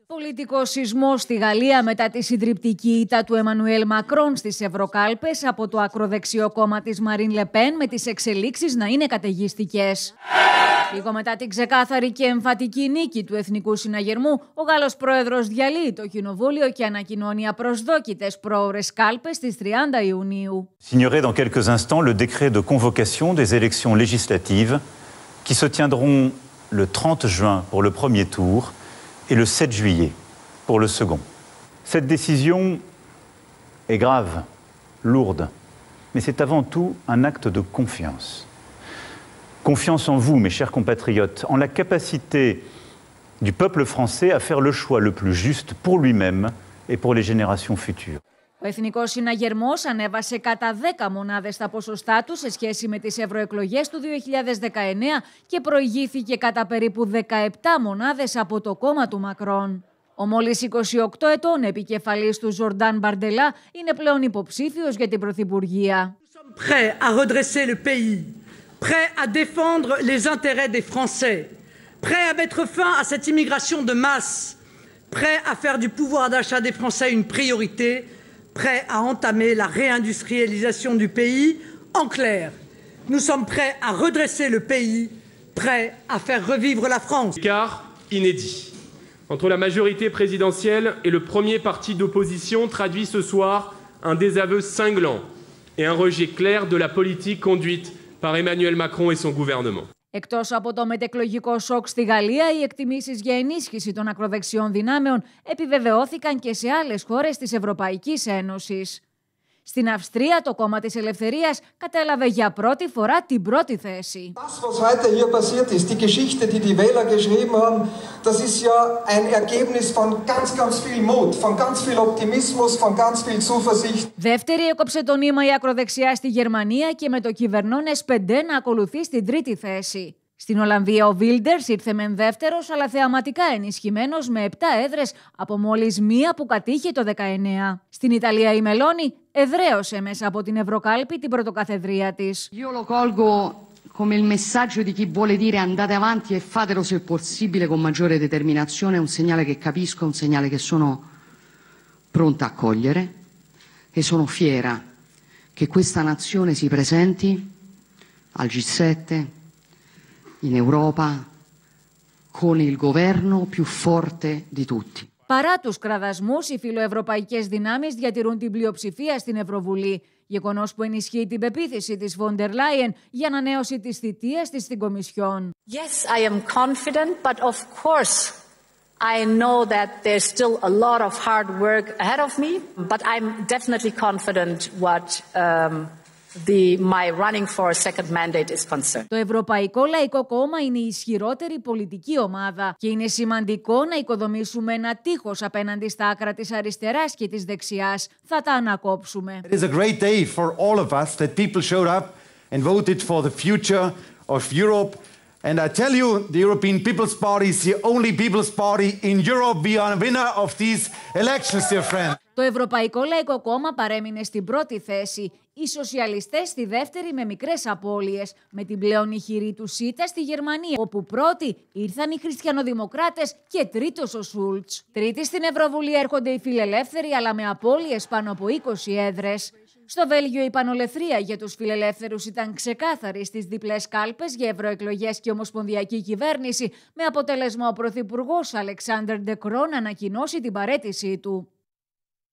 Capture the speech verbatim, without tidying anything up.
Πολιτικός σεισμός στη Γαλλία μετά τη συντριπτική ήττα του Εμμανουέλ Μακρόν στις ευρωκάλπες από το ακροδεξιό κόμμα της Μαρίν Λε Πεν, με τις εξελίξεις να είναι καταιγιστικές. Λίγο μετά την ξεκάθαρη και εμφατική νίκη του Εθνικού Συναγερμού, ο Γάλλος πρόεδρος διαλύει το κοινοβούλιο και ανακοινώνει απροσδόκητες πρόωρες κάλπες στις τριάντα Ιουνίου. Signerai dans quelques instants le décret de convocation des élections législatives qui se tiendront le trente juin pour le premier tour et le sept juillet pour le second. Cette décision est grave, lourde, mais c'est avant tout un acte de confiance. Confiance en vous, mes chers compatriotes, en la capacité du peuple français à faire le choix le plus juste pour lui-même et pour les générations futures. Ο Εθνικός Συναγερμός ανέβασε κατά δέκα μονάδες τα ποσοστά του σε σχέση με τις ευρωεκλογές του δύο χιλιάδες δεκαεννέα και προηγήθηκε κατά περίπου δεκαεπτά μονάδες από το κόμμα του Μακρόν. Ο μόλις είκοσι οκτώ ετών επικεφαλής του Ζορντάν Μπαρντελά είναι πλέον υποψήφιος για την πρωθυπουργία. Prêts à redresser le pays, prêts à défendre les intérêts des Français, prêts à mettre fin à cette immigration de masse, prêts à faire du pouvoir d'achat des Français une priorité, prêts à entamer la réindustrialisation du pays. En clair, nous sommes prêts à redresser le pays, prêts à faire revivre la France. Écart inédit entre la majorité présidentielle et le premier parti d'opposition traduit ce soir un désaveu cinglant et un rejet clair de la politique conduite par Emmanuel Macron et son gouvernement. Εκτός από το μετεκλογικό σοκ στη Γαλλία, οι εκτιμήσεις για ενίσχυση των ακροδεξιών δυνάμεων επιβεβαιώθηκαν και σε άλλες χώρες της Ευρωπαϊκής Ένωσης. Στην Αυστρία, το κόμμα της Ελευθερίας κατέλαβε για πρώτη φορά την πρώτη θέση. Das, was heute hier passiert ist, die Geschichte, die die Wähler geschrieben haben, das ist ja ein Ergebnis von ganz, ganz viel Mut, von ganz viel Optimismus, von ganz viel Zuversicht. Δεύτερη έκοψε το νήμα η ακροδεξιά στη Γερμανία και με το κυβερνών ες πέντε να ακολουθεί στην τρίτη θέση. Στην Ολλανδία ο Βίλντερς ήρθε μεν δεύτερος, αλλά θεαματικά ενισχυμένος με επτά έδρες από μόλις μία που κατήχε το δεκαεννέα. Στην Ιταλία η Μελώνη εδραίωσε μέσα από την Ευρωκάλπη την πρωτοκαθεδρία της. Io lo colgo come il messaggio di chi vuole dire andate avanti e fatelo se possibile con maggiore determinazione, un segnale che capisco, un segnale che sono pronta a cogliere e sono fiera che questa nazione si presenti al G sette in Europa con il governo più forte di tutti. Παρά τους κραδασμούς, οι φιλοευρωπαϊκές δυνάμεις διατηρούν την πλειοψηφία στην Ευρωβουλή, γεγονός που ενισχύει την πεποίθηση της Φοντερ Λάιεν για ανανέωση της θητείας της στην Κομισιόν. Yes, I am confident, but of course I know that there's still a lot of hard work ahead of me, but I'm definitely confident what um, The, my running for a second mandate is concerned. Το Ευρωπαϊκό Λαϊκό Κόμμα είναι η ισχυρότερη πολιτική ομάδα και είναι σημαντικό να οικοδομήσουμε ένα τείχος απέναντι στα άκρα της αριστεράς και της δεξιάς. Θα τα ανακόψουμε. It is a great day for all of us that people showed up and voted for the future of Europe. And I tell you, the European People's Party is the only People's Party in Europe. We are a winner of these elections, dear friend. Το Ευρωπαϊκό Λαϊκό Κόμμα παρέμεινε στην πρώτη θέση, οι σοσιαλιστές στη δεύτερη με μικρές απώλειες, με την πλέον ηχηρή του ΣΥΤΑ στη Γερμανία, όπου πρώτοι ήρθαν οι χριστιανοδημοκράτες και τρίτος ο Σούλτς. Τρίτη στην Ευρωβουλή έρχονται οι φιλελεύθεροι, αλλά με απώλειες πάνω από είκοσι έδρες. Στο Βέλγιο η πανολεθρία για τους φιλελεύθερους ήταν ξεκάθαρη στις διπλές κάλπες για ευρωεκλογές και ομοσπονδιακή κυβέρνηση, με αποτέλεσμα ο πρωθυπουργός Αλεξάνδερ Ντε Κρό να ανακοινώσει την παραίτησή του.